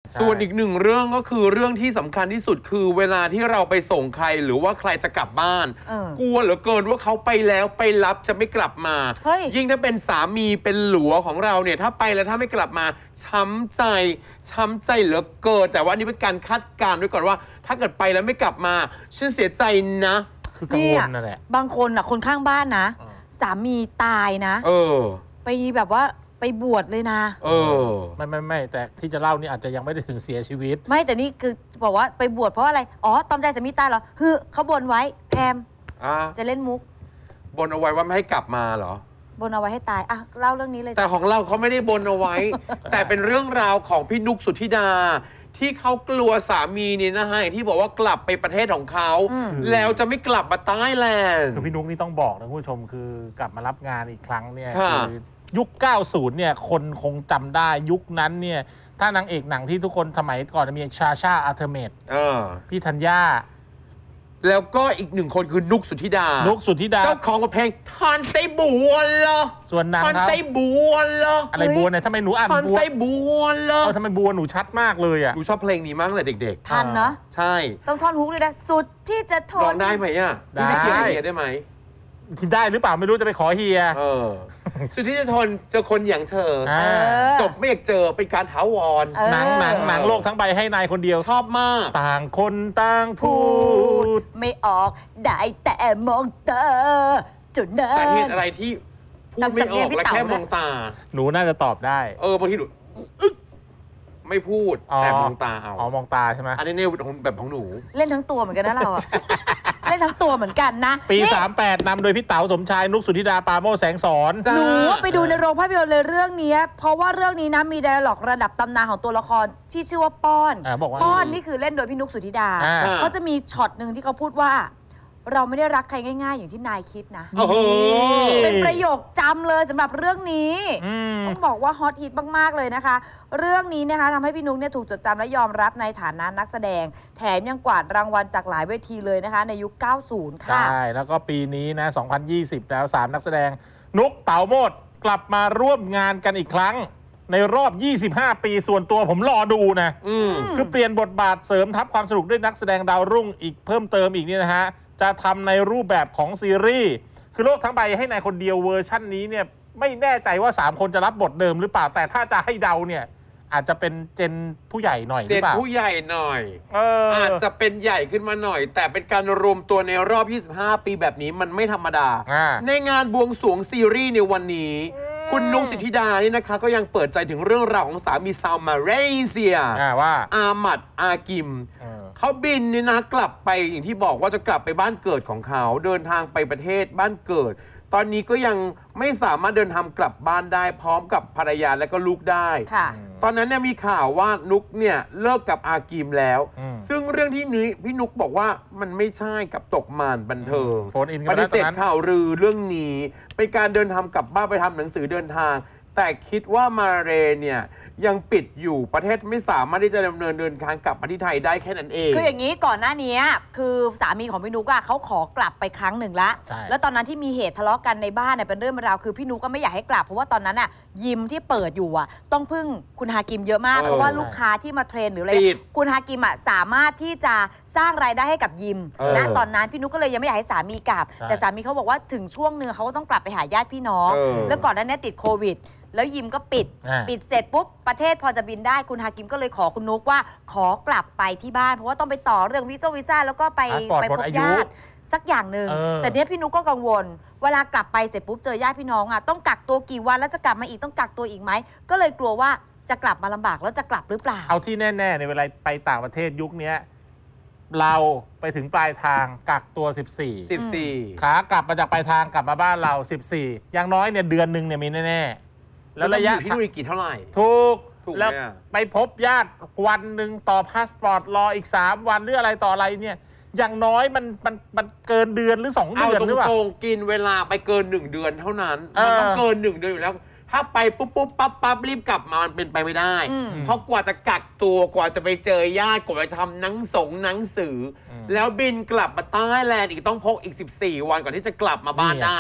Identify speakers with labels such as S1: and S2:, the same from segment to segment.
S1: ส่วนอีกหนึ่งเรื่องก็คือเรื่องที่สำคัญที่สุดคือเวลาที่เราไปส่งใครหรือว่าใครจะกลับบ้านกลัวเหลือเกินว่าเขาไปแล้วไปรับจะไม่กลับมายิ่งถ้าเป็นสามีเป็นหลัวของเราเนี่ยถ้าไปแล้วถ้าไม่กลับมาช้ำใจเหลือเกินแต่ว่านี่เป็นการคาดการณ์ไว้ก่อนว่าถ้าเกิดไปแล้วไม่กลับมาฉันเสียใจนะ
S2: คือกังวลนั่นแหละ
S3: บางคนอ่ะคนข้างบ้านนะสามีตายนะไปแบบว่าไปบวชเลยนะ
S2: ไม่แต่ที่จะเล่านี่อาจจะยังไม่ได้ถึงเสียชีวิต
S3: ไม่แต่นี่คือบอกว่าไปบวชเพราะอะไรอ๋อตอมใจสามีตายเหรอเขาบนไว้แพมจะเล่นมุก
S1: บนเอาไว้ว่าไม่ให้กลับมาเหร
S3: อบนเอาไว้ให้ตายอ่ะเล่าเรื่องนี้เลย
S1: แต่ของเราเขาไม่ได้บนเอาไว้ แต่เป็นเรื่องราวของพี่นุกสุธิดาที่เขากลัวสามีนี่นะฮะที่บอกว่ากลับไปประเทศของเขาแล้วจะไม่กลับมาใต้แลนด์
S2: คือพี่นุกนี่ต้องบอกนะคุณผู้ชมคือกลับมารับงานอีกครั้งเนี่ยคือยุค 90 เนี่ยคนคงจำได้ยุคนั้นเนี่ยถ้านางเอกหนังที่ทุกคนสมัยก่อนมีชาอาเทเมตพี่ธัญญา
S1: แล้วก็อีกหนึ่งคนคือนุกสุธิดาเจ้าของเพลงทานไส้บัวเหรอ
S2: ส่วนนาง
S1: ทานไส้บัวเหรอ
S2: อะไรบัวเนี่ยทำไมหนูอ่านบัวทาน
S1: ไส้บัวเหรอ
S2: ทำไมบัวหนูชัดมากเลยอ่ะ
S1: หนูชอบเพลงนี้มากเลยเด็ก
S3: ๆทันเนาะ
S1: ใช่
S3: ต้องท่อนฮุกเลยนะสุดที่จะทน
S1: ร้องได้ไหมอ่ะได้ไหม
S2: ที่ได้หรือเปล่าไม่รู้จะไปขอเฮีย
S1: สุดที่จะทนเจอคนอย่างเธอจบไม่อยากเจอเป็นการถาวร
S2: หนังโลกทั้งใบให้นายคนเดียว
S1: ชอบมาก
S2: ต่างคนต่างพูด
S3: ไม่ออกได้แต่มองตาจุดนั้น
S1: สาเหตุอะไรที่พูดไม่ออกและแค่มองตา
S2: หนูน่าจะตอบได้
S1: บางทีหนูไม่พูดแต่มองตาเอา
S2: มองตาใช่ไหม
S1: อันนี้เนี่ยแบบของหนู
S3: เล่นทั้งตัวเหมือนกันนะเราอะเล่นทั้งตัวเหมือนกันนะ
S2: ปี 38นำโดยพี่เต๋าสมชายนุกสุธิดาปาโมชแสงสอน
S3: หนูไปดูในโรงภาพยนตร์เลยเรื่องนี้เพราะว่าเรื่องนี้นะมีไดอะล็อกระดับตำนานของตัวละครที่ชื่อว่าป้อนนี่คือเล่นโดยพี่นุกสุธิดาเขาจะมีช็อตหนึ่งที่เขาพูดว่าเราไม่ได้รักใครง่ายๆอย่างที่นายคิดนะเป็นประโยคจำเลยสำหรับเรื่องนี้ต้องบอกว่าฮอตฮิตมากๆเลยนะคะเรื่องนี้นะคะทำให้พี่นุ๊กเนี่ยถูกจดจำและยอมรับในฐานะนักแสดงแถมยังกวาดรางวัลจากหลายเวทีเลยนะคะในยุค 90 ค่ะ
S2: ใช่แล้วก็ปีนี้นะ 2020 แล้ว3นักแสดงนุ๊กเต๋าโมดกลับมาร่วมงานกันอีกครั้งในรอบ 25 ปีส่วนตัวผมรอดูนะคือเปลี่ยนบทบาทเสริมทับความสนุกด้วยนักแสดงดาวรุ่งอีกเพิ่มเติมอีกนี่นะฮะจะทำในรูปแบบของซีรีส์คือโลกทั้งใบให้นายคนเดียวเวอร์ชั่นนี้เนี่ยไม่แน่ใจว่า3คนจะรับบทเดิมหรือเปล่าแต่ถ้าจะให้เดาเนี่ยอาจจะเป็นเจนผู้ใหญ่หน่อยหรือเปล่า
S1: เจนผู้ใหญ่หน่อยอาจจะเป็นใหญ่ขึ้นมาหน่อยแต่เป็นการรวมตัวในรอบ 25 ปีแบบนี้มันไม่ธรรมดาในงานบวงสรวงซีรีส์ในวันนี้คุณนุ๊กสุธิดานี่นะคะก็ยังเปิดใจถึงเรื่องราวของสามีชาวมาเลเซีย
S2: ว่า
S1: อามัดอากิมเขาบินนี่นะกลับไปอย่างที่บอกว่าจะกลับไปบ้านเกิดของเขาเดินทางไปประเทศบ้านเกิดตอนนี้ก็ยังไม่สามารถเดินทางกลับบ้านได้พร้อมกับภรรยาและก็ลูกได้ตอนนั้นเนี่ยมีข่าวว่านุ๊กเนี่ยเลิกกับอากิมแล้วซึ่งเรื่องที่นี้พี่นุ๊กบอกว่ามันไม่ใช่กับตกมานบันเทิงปฏิเสธข่าวลือเรื่องนี้เป็นการเดินทางกลับบ้านไปทำหนังสือเดินทางแต่คิดว่ามาเลเนี่ยยังปิดอยู่ประเทศไม่สามารถที่จะดำเนินเดินทางกลับมาที่ไทยได้แค่นั้นเอง
S3: คืออย่างนี้ก่อนหน้านี้คือสามีของพี่นุ๊กเขาขอกลับไปครั้งหนึ่งละแล้วตอนนั้นที่มีเหตุทะเลาะกันในบ้านเป็นเรื่องราวคือพี่นุ๊กก็ไม่อยากให้กลับเพราะว่าตอนนั้นยิมที่เปิดอยู่ต้องพึ่งคุณฮากิมเยอะมากเพราะว่าลูกค้าที่มาเทรนหรืออะไรคุณฮากิมสามารถที่จะสร้างรายได้ให้กับยิมณตอนนั้นพี่นุ๊กก็เลยยังไม่อยากให้สามีกลับแต่สามีเขาบอกว่าถึงช่วงนึงเขาก็ต้องกลับไปหาญาติพี่น้องแล้วก่อนหน้านี้ติดโควิดแล้วยิมก็ปิดเสร็จปุ๊บประเทศพอจะบินได้คุณฮากิมก็เลยขอคุณนุ๊กว่าขอกลับไปที่บ้านเพราะว่าต้องไปต่อเรื่องวีซ่าแล้วก็ไปพบญาติสักอย่างหนึ่งแต่เนี้ยพี่นุ๊กก็กังวลเวลากลับไปเสร็จปุ๊บเจอญาติพี่น้องต้องกักตัวกี่วันแล้วจะกลับมาอีกต้องกักตัวอีกไหมก็เลยกลัวว่าจะกลับมาลำบากแล้วจะกลับหรือเปล่า
S2: เอาที่แน่ๆในเวลาไปต่างประเทศยุคนี้เราไปถึงปลายทางกักตัว14ขากลับมาจากปลายทางกลับมาบ้านเรา14อย่างน้อยเนี่ยเดือนหนึ่งเนี่ยมีแน่
S1: แล้วระยะที่นู่นกี่เท่าไหร่
S2: ถูกแล้วไปพบญาติวันหนึ่งต่อพาสปอร์ตรออีก3 วันหรืออะไรต่ออะไรเนี่ยอย่างน้อยมันเกินเดือนหรือ2 เดือนหรือเปล่า
S1: กินเวลาไปเกิน1 เดือนเท่านั้นมันต้องเกิน1 เดือนอยู่แล้วถ้าไปปุ๊บปั๊บรีบกลับมามันเป็นไปไม่ได้เพราะกว่าจะกักตัวกว่าจะไปเจอญาติกว่าจะทำหนังสือแล้วบินกลับมาใต้แลนด์อีกต้องพกอีก14 วันก่อนที่จะกลับมาบ้านได้พ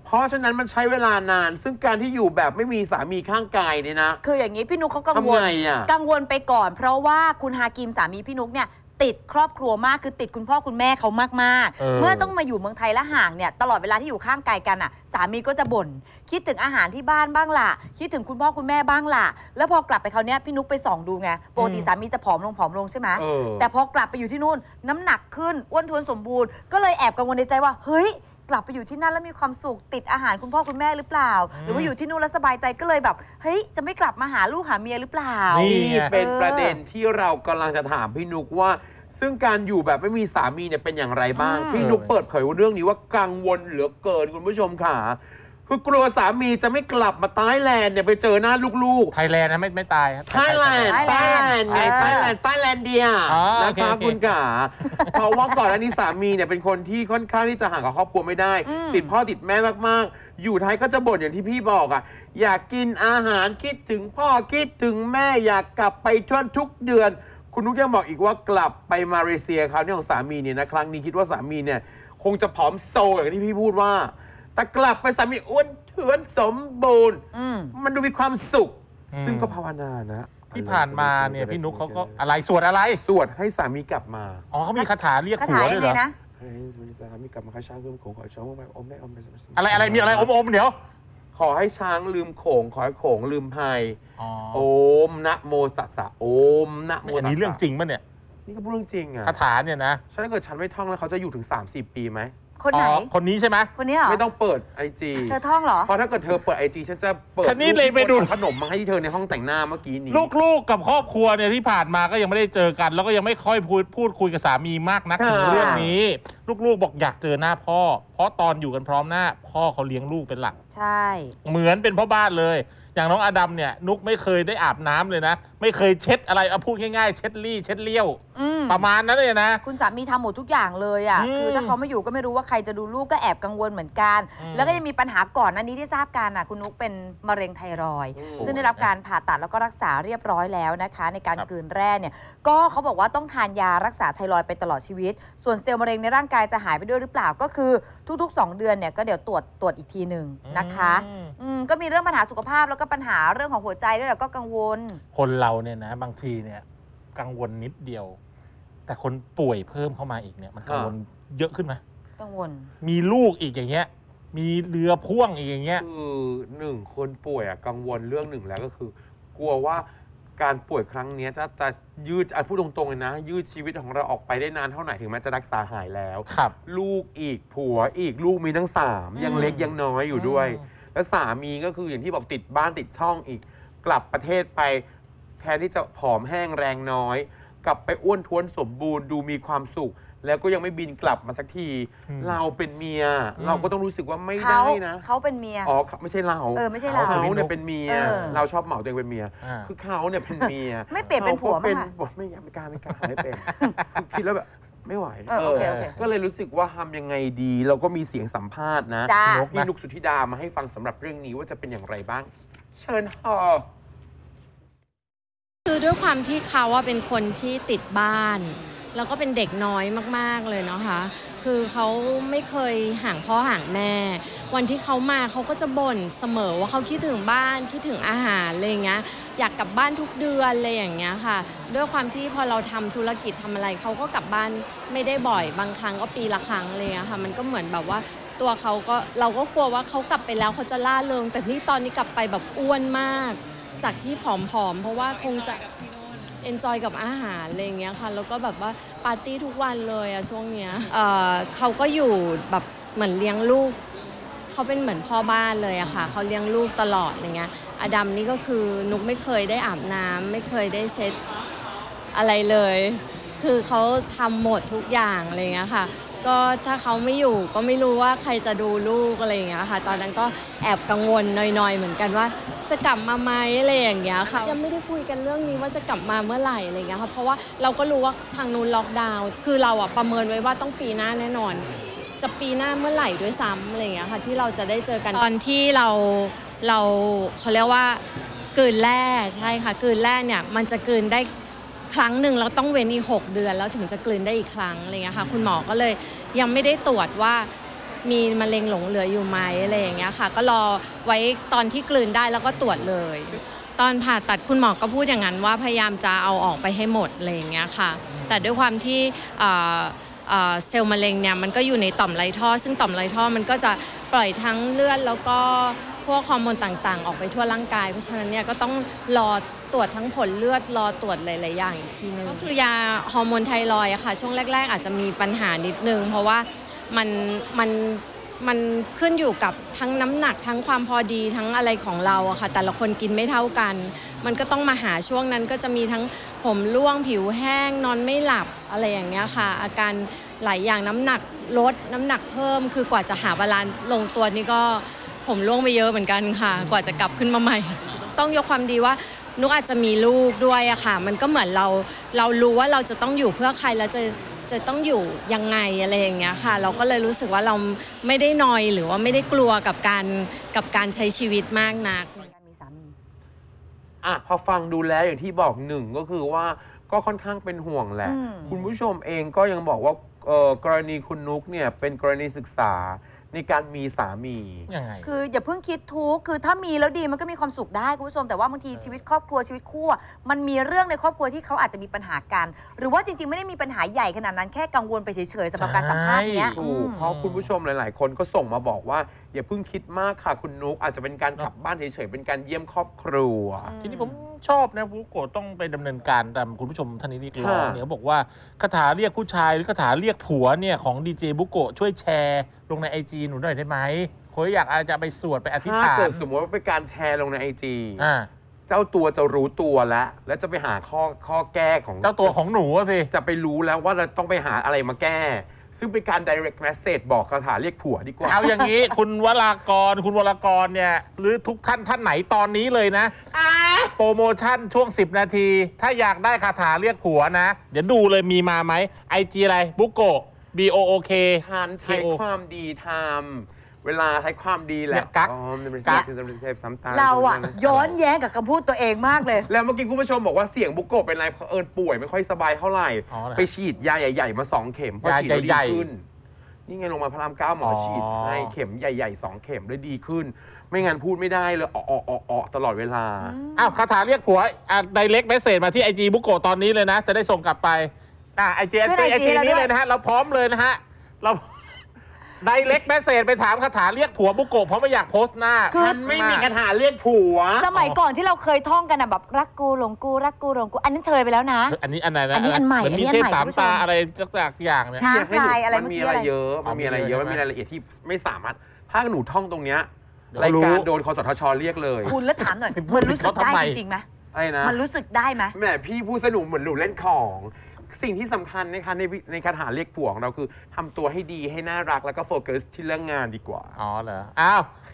S1: เพราะฉะนั้นมันใช้เวลานานซึ่งการที่อยู่แบบไม่มีสามีข้างกายเนี่ยนะ
S3: คืออย่างนี้พี่นุ๊กเขากังวลกังวลไปก่อนเพราะว่าคุณฮากิมสามีพี่นุ๊กเนี่ยติดครอบครัวมากคือติดคุณพ่อคุณแม่เขามากๆเมื่อต้องมาอยู่เมืองไทยและห่างเนี่ยตลอดเวลาที่อยู่ข้างกายกันอ่ะสามีก็จะบ่นคิดถึงอาหารที่บ้านบ้างล่ะคิดถึงคุณพ่อคุณแม่บ้างล่ะแล้วพอกลับไปเขาเนี้ยพี่นุ๊กไปส่องดูไงปกติสามีจะผอมลงใช่ไหมแต่พอกลับไปอยู่ที่นู่นน้ำหนักขึ้นอ้วนท้วนสมบูรณ์ก็เลยแอบกังวลในใจว่าเฮ้ยกลับไปอยู่ที่นั่นแล้วมีความสุขติดอาหารคุณพ่อคุณแม่หรือเปล่าหรือว่าอยู่ที่นู่นแล้วสบายใจก็เลยแบบเฮ้ยจะไม่กลับมาหาลูกหาเมียหรือเปล่า
S1: นี่เป็นประเด็นที่เรากำลังจะถามพี่นุ๊กว่าซึ่งการอยู่แบบไม่มีสามีเนี่ยเป็นอย่างไรบ้างพี่นุ๊กเปิดเผยเรื่องนี้ว่ากังวลเหลือเกินคุณผู้ชมค่ะคือกลัวสามีจะไม่กลับมาไต้แลนด์เนี่ยไปเจอหน้าลูก
S2: ๆไทยแลนด์นะไม่ตายครับ
S1: ไต้แลนด์ไงไต้แลนด์เดียนะคะคุณขาเพราะว่าก่อนหน้านี้สามีเนี่ยเป็นคนที่ค่อนข้างที่จะห่างกับครอบครัวไม่ได้ติดพ่อติดแม่มากๆอยู่ไทยก็จะบ่นอย่างที่พี่บอกอ่ะอยากกินอาหารคิดถึงพ่อคิดถึงแม่อยากกลับไปทุกเดือนคุณนุ๊กยังบอกอีกว่ากลับไปมาเลเซียคราวนี้ของสามีเนี่ยนะครั้งนี้คิดว่าสามีเนี่ยคงจะผอมโซอย่างที่พี่พูดว่าแต่กลับไปสามีอ้วนเถื่อนสมบูรณ์มันดูมีความสุขซึ่งก็ภาวนานะ
S2: ที่ผ่านมาเนี่ยพี่นุ๊กเขาก็อะไรสวด
S1: ให้สามีกลับมา
S2: อ๋อเขามีคาถาเรียกผัวด้วยเหรอ
S1: ให้สามีกลับมาข้าช้างลืมโขงขอช้างมาอมได้อม
S2: อะไรมีอะไรอมเดี๋ยว
S1: ขอให้ช้างลืมโขงขอให้โขงลืมพายโอมนะโมตัสสะโอมนะโมตัสสะ
S2: อันนี้เรื่องจริงมั้ยเนี่ย
S1: นี่ก็พูดเรื่องจริงอ่ะ
S2: คาถาเนี่ยนะ
S1: ถ้าเกิดฉันไม่ท่องแล้วเขาจะอยู่ถึง30 ปีไหม
S3: คนไหน
S2: คนนี้ใช่ไหม
S3: คนนี้เหรอ
S1: ไม่ต้องเปิดIG
S3: เธอท่องเหรอ
S1: เพราะถ้าเกิดเธอเปิดIG ฉันจะเปิด
S2: นี่เลยไปดู
S1: ขนมมาให้ที่เธอในห้องแต่งหน้าเมื่อกี้นี้
S2: ลูกๆกับครอบครัวเนี่ยที่ผ่านมาก็ยังไม่ได้เจอกันแล้วก็ยังไม่ค่อยพูดคุยกับสามีมากนักถึงเรื่องนี้ลูกๆบอกอยากเจอหน้าพ่อเพราะตอนอยู่กันพร้อมหน้าพ่อเขาเลี้ยงลูกเป็นหลัก
S3: ใช่
S2: เหมือนเป็นพ่อบ้านเลยอย่างน้องอดัมเนี่ยนุกไม่เคยได้อาบน้ำเลยนะไม่เคยเช็ดอะไรเอาพูดง่ายๆเช็ดเลี้ยวประมาณนั้นเลยนะ
S3: คุณสามีทำหมดทุกอย่างเลยอ่ะคือถ้าเขาไม่อยู่ก็ไม่รู้ว่าใครจะดูลูกก็แอบกังวลเหมือนกันแล้วก็ยังมีปัญหาก่อนนั้นนี้ที่ทราบกันอ่ะคุณนุกเป็นมะเร็งไทรอยด์ซึ่งได้รับการผ่าตัดแล้วก็รักษาเรียบร้อยแล้วนะคะในการกลืนแร่เนี่ยก็เขาบอกว่าต้องทานยารักษาไทรอยด์ไปตลอดชีวิตส่วนเซลล์มะเร็งในร่างกายจะหายไปด้วยหรือเปล่าก็คือทุกๆ2 เดือนเนี่ยก็เดี๋ยวตรวจอีกทีหนึ่งนะคะก็มีเรื่องปัญหาสุขภาพแล้วก็ปัญหาเรื่องของหัวใจด้วยแล้วก็กังวล
S2: คนเราเนี่ยนะบางทีเนี่ยกังวลนิดเดียวแต่คนป่วยเพิ่มเข้ามาอีกเนี่ยมันกังวลเยอะขึ้นไหม
S3: กังวล
S2: มีลูกอีกอย่างเงี้ยมีเรือพ่วงอีกอย่างเงี้ย
S1: คือ1คนป่วยกังวลเรื่องหนึ่งแล้วก็คือกลัวว่าการป่วยครั้งนี้จะยืดพูดตรงๆเลยนะยืดชีวิตของเราออกไปได้นานเท่าไหร่ถึงแม้จะรักษาหายแล้วลูกอีกผัวอีกลูกมีทั้ง3ยังเล็กยังน้อยอยู่ด้วยแล้วสามีก็คืออย่างที่บอกติดบ้านติดช่องอีกกลับประเทศไปแทนที่จะผอมแห้งแรงน้อยกลับไปอ้วนท้วนสมบูรณ์ดูมีความสุขแล้วก็ยังไม่บินกลับมาสักทีเราเป็นเมียเราก็ต้องรู้สึกว่าไม่ได้นะ
S3: เขาเป็นเมีย
S1: อ๋อไม่ใช่เรา
S3: ไม่ใช่เรา
S1: เนี่ยเป็นเมียเราชอบเหมาตัวเองเป็นเมียคือเขาเนี่ยเป็นเมีย
S3: ไม่เปลี่ยนเป็นผัวมั้ย
S1: ไม่กล้าไม่เป็นคิดแล้วแบบไม่ไหวก็เลยรู้สึกว่าทำยังไงดีเราก็มีเสียงสัมภาษณ์นะพี่นุกสุธิดามาให้ฟังสำหรับเรื่องนี้ว่าจะเป็นอย่างไรบ้างเชิญค่ะ
S4: คือด้วยความที่เขาเป็นคนที่ติดบ้านแล้วก็เป็นเด็กน้อยมากๆเลยเนาะค่ะคือเขาไม่เคยห่างพ่อห่างแม่วันที่เขามาเขาก็จะบ่นเสมอว่าเขาคิดถึงบ้านคิดถึงอาหารอะไรอย่างเงี้ยอยากกลับบ้านทุกเดือนอะไรอย่างเงี้ยค่ะด้วยความที่พอเราทำธุรกิจทำอะไรเขาก็กลับบ้านไม่ได้บ่อยบางครั้งก็ปีละครั้งอะไรอย่างเงี้ยค่ะมันก็เหมือนแบบว่าตัวเขาก็เราก็กลัวว่าเขากลับไปแล้วเขาจะล่าเริงแต่นี่ตอนนี้กลับไปแบบอ้วนมากจากที่ผอมๆเพราะว่าคงจะเอนจอยกับอาหารอะไรอย่างเงี้ยค่ะแล้วก็แบบว่าปาร์ตี้ทุกวันเลยช่วงเนี้ยเขาก็อยู่แบบเหมือนเลี้ยงลูกเขาเป็นเหมือนพ่อบ้านเลยอะค่ะเขาเลี้ยงลูกตลอดอย่างเงี้ยอดัมนี่ก็คือนุกไม่เคยได้อาบน้ำไม่เคยได้เช็ดอะไรเลยคือเขาทำหมดทุกอย่างอะไรอย่างเงี้ยค่ะก็ถ้าเขาไม่อยู่ก็ไม่รู้ว่าใครจะดูลูกอะไรอย่างเงี้ยค่ะตอนนั้นก็แอบกังวลหน่อยๆเหมือนกันว่าจะกลับมาไหมอะไรอย่างเงี้ยค่ะยังไม่ได้คุยกันเรื่องนี้ว่าจะกลับมาเมื่อไหร่อะไรอย่างเงี้ยค่ะเพราะว่าเราก็รู้ว่าทางนู้นล็อกดาวน์คือเราประเมินไว้ว่าต้องปีหน้าแน่นอนจะปีหน้าเมื่อไหร่ด้วยซ้ำอะไรอย่างเงี้ยค่ะที่เราจะได้เจอกันตอนที่เราเขาเรียกว่ากลืนแร่ใช่ค่ะกลืนแร่เนี่ยมันจะกลืนได้ครั้งหนึ่งแล้วต้องเว้นอีก6 เดือนแล้วถึงจะกลืนได้อีกครั้งอะไรเงี้ยค่ะคุณหมอก็เลยยังไม่ได้ตรวจว่ามีมะเร็งหลงเหลืออยู่ไหมอะไรอย่างเงี้ยค่ะก็รอไว้ตอนที่กลืนได้แล้วก็ตรวจเลยตอนผ่าตัดคุณหมอก็พูดอย่างนั้นว่าพยายามจะเอาออกไปให้หมดอะไรอย่างเงี้ยค่ะแต่ด้วยความที่เซลล์มะเร็งเนี่ยมันก็อยู่ในต่อมไรท่อซึ่งต่อมไรท่อมันก็จะปล่อยทั้งเลือดแล้วก็พวกฮอร์โมนต่างๆออกไปทั่วร่างกายเพราะฉะนั้นเนี่ยก็ต้องรอตรวจทั้งผลเลือดรอตรวจหลายๆอย่างอีกทีนึงก็คือยาฮอร์โมนไทรอยด์อะค่ะช่วงแรกๆอาจจะมีปัญหานิดนึงเพราะว่ามันขึ้นอยู่กับทั้งน้ำหนักทั้งความพอดีทั้งอะไรของเราอะค่ะแต่ละคนกินไม่เท่ากันมันก็ต้องมาหาช่วงนั้นก็จะมีทั้งผมร่วงผิวแห้งนอนไม่หลับอะไรอย่างเงี้ยค่ะอาการหลายอย่างน้ำหนักลดน้ำหนักเพิ่มคือกว่าจะหาบาลานซ์ลงตัวนี่ก็ผมร่วงไปเยอะเหมือนกันค่ะกว่าจะกลับขึ้นมาใหม่ต้องยกความดีว่านุกอาจจะมีลูกด้วยอะค่ะมันก็เหมือนเรารู้ว่าเราจะต้องอยู่เพื่อใครแล้วจะต้องอยู่ยังไงอะไรอย่างเงี้ยค่ะเราก็เลยรู้สึกว่าเราไม่ได้นอยหรือว่าไม่ได้กลัวกับการใช้ชีวิตมากนัก
S3: มีสามี
S1: พอฟังดูแล้วอย่างที่บอกหนึ่งก็คือว่าก็ค่อนข้างเป็นห่วงแหละคุณผู้ชมเองก็ยังบอกว่ากรณีคุณนุ๊กเนี่ยเป็นกรณีศึกษาในการมีสามี
S2: ยังไง
S3: คืออย่าเพิ่งคิดทุกข์คือถ้ามีแล้วดีมันก็มีความสุขได้คุณผู้ชมแต่ว่าบางทีชีวิตครอบครัวชีวิตคู่มันมีเรื่องในครอบครัวที่เขาอาจจะมีปัญหากันหรือว่าจริงๆไม่ได้มีปัญหาใหญ่ขนาดนั้นแค่กังวลไปเฉยๆสำหรับการสัมภาษณ์เนี้ย
S1: เพราะคุณผู้ชมหลายๆคนก็ส่งมาบอกว่าอย่าเพิ่งคิดมากค่ะคุณนุ๊กอาจจะเป็นการกลับบ้านเฉยๆเป็นการเยี่ยมครอบครัว
S2: ทีนี้ผมชอบนะบุโกะต้องไปดำเนินการตามคุณผู้ชมท่านนี้เรียกร้องเนี่ยเขาบอกว่าคาถาเรียกผู้ชายหรือคาถาเรียกผัวเนี่ยของดีเจบุโกะช่วยแชร์ลงใน IG หนูหน่อยได้ไหมคนอยากอาจจะไปสวดไปอธิษฐาน
S1: ถ้าเกิดสมมติว่าเป็นการแชร์ลงใน IG เจ้าตัวจะรู้ตัวแล้วจะไปหาข้อแก้ของ
S2: เจ้าตัวของหนูสิ
S1: จะไปรู้แล้วว่าเราต้องไปหาอะไรมาแก้ซึ่งเป็นการ direct message บอกคาถาเรียกผัวดีกว่า
S2: เอาอย่างนี้ คุณวรากรเนี่ยหรือทุกท่านไหนตอนนี้เลยนะโปรโมชั่นช่วง10 นาทีถ้าอยากได้คาถาเรียกผัวนะเดี๋ยวดูเลยมีมาไหม IG อะไรบุโกะ BOOK
S1: ฉันใช้ความดีทำเวลาใช้ความดีแหละ
S2: กัก
S3: เราย้อนแย้งกับคำพูดตัวเองมากเลย
S1: แล้วเมื่อกี้คุณผู้ชมบอกว่าเสียงบุโกะเป็นไรเพราะป่วยไม่ค่อยสบายเท่าไหร่ไปฉีดยาใหญ่ๆมา2 เข็มพอฉีดแล้วดีขึ้นนี่ไงลงมาพระราม 9หมอฉีดให้เข็มใหญ่ๆ2 เข็มเลยดีขึ้นไม่งั้นพูดไม่ได้เลยตลอดเวลา
S2: คาถาเรียกผัวdirect message มาที่ IG บุโกะตอนนี้เลยนะจะได้ส่งกลับไปIG นี้เลยนะฮะเราพร้อมเลยนะฮะเราdirect message ไปถามคาถาเรียกผัวบุโกะเพราะไม่อยากโพสต์หน้า
S1: มันไม่มีคาถาเรียกผัว
S3: สมัยก่อนที่เราเคยท่องกันแบบรักกูหลงกูรักกูหลงกูอันนั้นเชยไปแล้วนะ
S2: อันนี้อันไหนนะ
S3: อันนี้อันใหม่
S2: มีเทพ3 ตาอะไรสักอย่างเนี่ย
S1: มันมีอะไรเยอะมันมีอะไรรายละเอียดที่ไม่สามารถถ้าหนูท่องตรงเนี้ยรายการโดนคสทช.เรียกเลย
S3: คุณแล้วถามหน่อยมันรู้สึกได้จริงไหม
S1: อะไรนะ
S3: มันรู้สึกได้ไหม
S1: แหมพี่พูดสนุกเหมือนหนูเล่นของสิ่งที่สำคัญนะคะในคาถาเรียกผัวของเราคือทำตัวให้ดีให้น่ารักแล้วก็โฟกัสที่เรื่องงานดีกว่า
S2: อ๋อเหรออ้าว